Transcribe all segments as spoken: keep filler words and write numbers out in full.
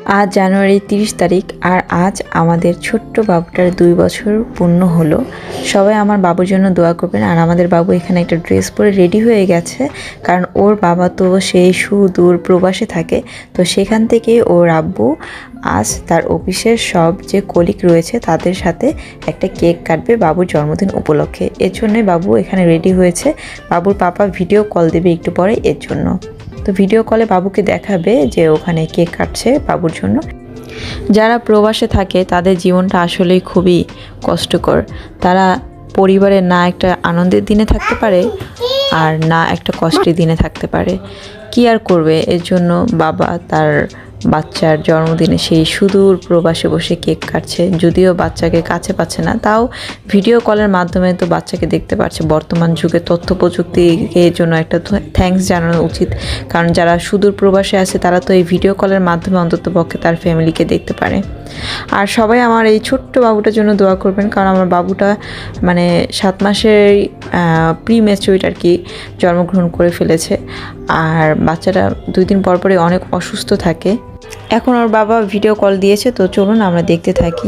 আজ জানুয়ারি তিরিশ তারিখ আর আজ আমাদের ছোট্ট বাবুটার দুই বছর পূর্ণ হলো। সবাই আমার বাবুর জন্য দোয়া করবেন। আর আমাদের বাবু এখানে একটা ড্রেস পরে রেডি হয়ে গেছে, কারণ ওর বাবা তো সেই সুদূর প্রবাসে থাকে। তো সেখান থেকে ওর আব্বু আজ তার অফিসের সব যে কলিগ রয়েছে তাদের সাথে একটা কেক কাটবে বাবুর জন্মদিন উপলক্ষে। এর জন্যই বাবু এখানে রেডি হয়েছে। বাবুর পাপা ভিডিও কল দেবে একটু পরে, এর জন্য। তো ভিডিও কলে বাবুকে দেখাবে যে ওখানে কেক কাটছে বাবুর জন্য। যারা প্রবাসে থাকে তাদের জীবনটা আসলেই খুবই কষ্টকর। তারা পরিবারের না একটা আনন্দের দিনে থাকতে পারে আর না একটা কষ্টের দিনে থাকতে পারে। কি আর করবে, এর জন্য বাবা তার বাচ্চার জন্মদিনে সেই সুদূর প্রবাসে বসে কেক কাটছে। যদিও বাচ্চাকে কাছে পাচ্ছে না, তাও ভিডিও কলের মাধ্যমে তো বাচ্চাকে দেখতে পাচ্ছে। বর্তমান যুগে তথ্য প্রযুক্তির জন্য একটা থ্যাঙ্কস জানানো উচিত, কারণ যারা সুদূর প্রবাসে আছে তারা তো এই ভিডিও কলের মাধ্যমে অন্তত পক্ষে তার ফ্যামিলিকে দেখতে পারে। আর সবাই আমার এই ছোট্ট বাবুটার জন্য দোয়া করবেন, কারণ আমার বাবুটা মানে সাত মাসের প্রি ম্যাচিউরিটি আর কি জন্মগ্রহণ করে ফেলেছে। আর বাচ্চাটা দুই দিন পর পরে অনেক অসুস্থ থাকে। এখন ওর বাবা ভিডিও কল দিয়েছে, তো চলুন আমরা দেখতে থাকি।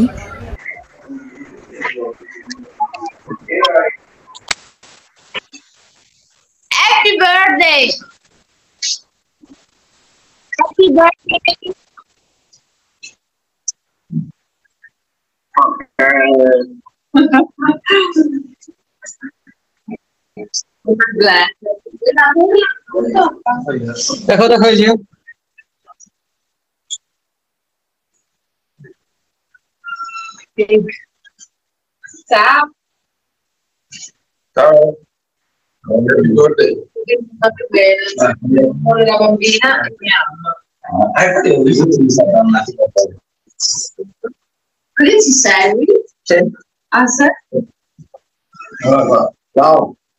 Happy birthday, happy birthday. দেখো দেখো এই যে Ciao. Ciao. Happy birthday. Fatto bene. Con la bambina e mia mamma. Ah, infatti ho visto che mi sta dando. Così ci segui? Sì. Ah, sì? Allora, ciao.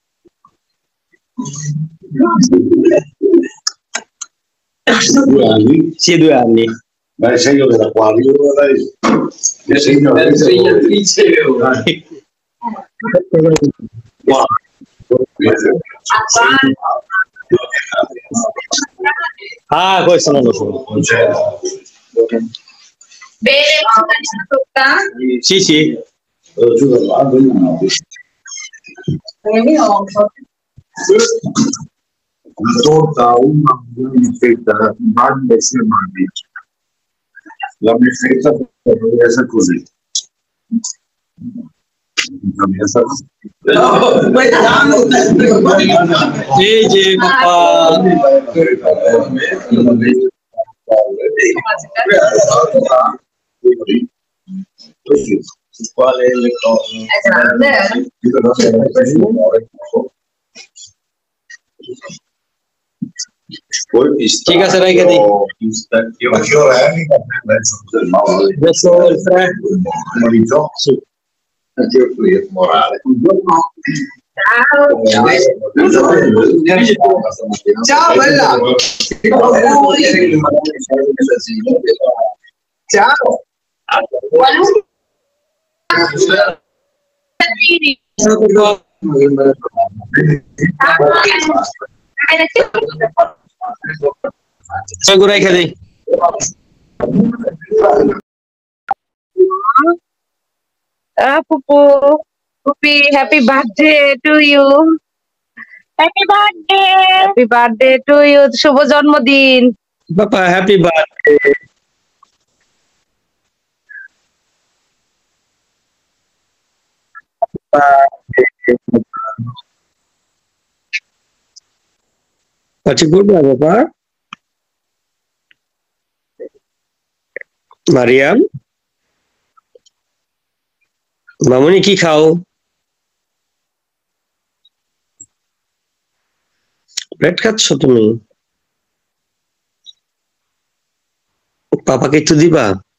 Due anni? sì, due anni. Beh, segno della quale io vorrei. Che segno Beh, insegnatrice. Wow. Ah, questo non lo so. Non c'è. Bene, ma tocca? Sì, sì. Lo giù da là, dove no? Una torta, una buffetta, mangi e si mangi. La buffetta deve essere così. La mia sarà così. No, sì, sì, papà. Così. Quale le cose? È grande, Poi Chi caserai che ti? Ma Fiorelli, ma Adesso il tre. Marito? Sì. Anche qui è morale. Ciao, bella. Ciao. Segurai che ti? Ah, Pupu. Pupi, happy birthday to you. Happy birthday. Happy birthday to you. শুভ জন্মদিন। Papà, happy birthday. Facci curva, papà? Mariam, মামুনি কি খাও? Bread খাচ্ছ তুমি? পাপাকে একটু দিবা?